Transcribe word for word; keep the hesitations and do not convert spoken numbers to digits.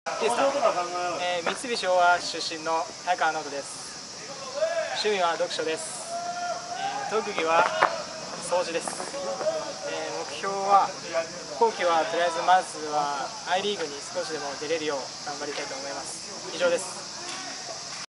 いいですか。えー、三菱昭和出身の早川直人です。趣味は読書です。えー、特技は掃除です。えー、目標は後期はとりあえずまずは アイリーグに少しでも出れるよう頑張りたいと思います。以上です。